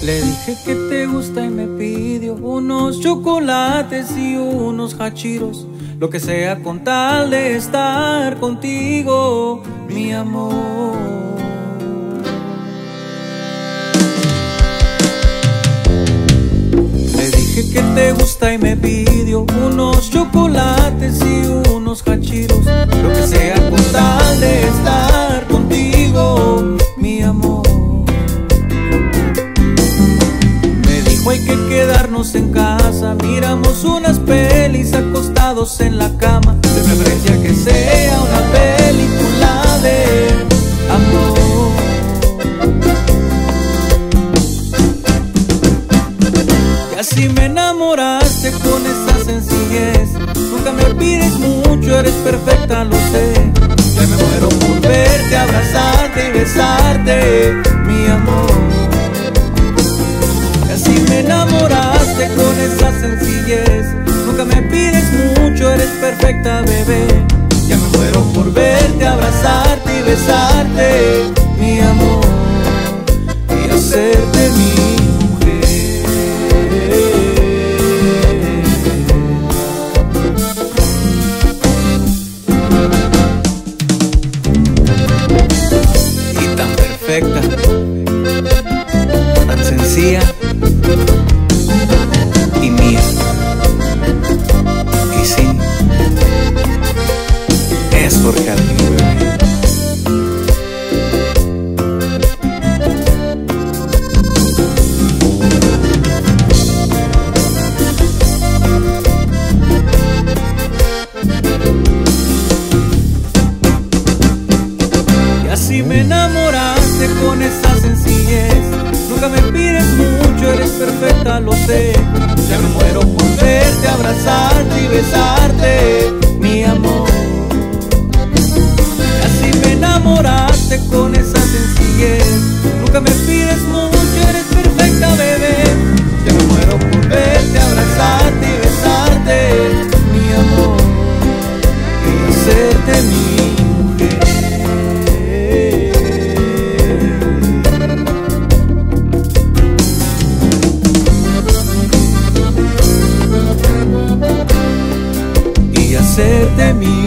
Le dije que te gusta y me pidió unos chocolates y unos hachiros, lo que sea con tal de estar contigo, mi amor. Le dije que te gusta y me pidió unos chocolates y unos hachiros, lo que sea con tal de estar contigo, mi amor. Hay que quedarnos en casa, miramos unas pelis acostados en la cama, de preferencia que sea una película de amor. Y así me enamoraste con esa sencillez, nunca me pides mucho, eres perfecta, lo sé. Ya me muero por verte, abrazarte y besarte, mi amor. Si me enamoraste con esa sencillez, nunca me pides mucho, eres perfecta, bebé. Ya me muero por verte, abrazarte y besarte, mi amor, y hacerte mi mujer. Y tan perfecta, tan sencilla y mía. Y sí, es porque a mí, bebé. Y así me enamoraste con esa sencillez, nunca me pides mucho, eres perfecta, lo sé. Ya me muero por verte, abrazarte y besarte, mi amor. Y así me enamoraste con esa sencillez, nunca me pides mucho, eres perfecta, bebé. Ya me muero por verte, abrazarte y besarte, mi amor, y hacerte mi mujer. Hacerte mi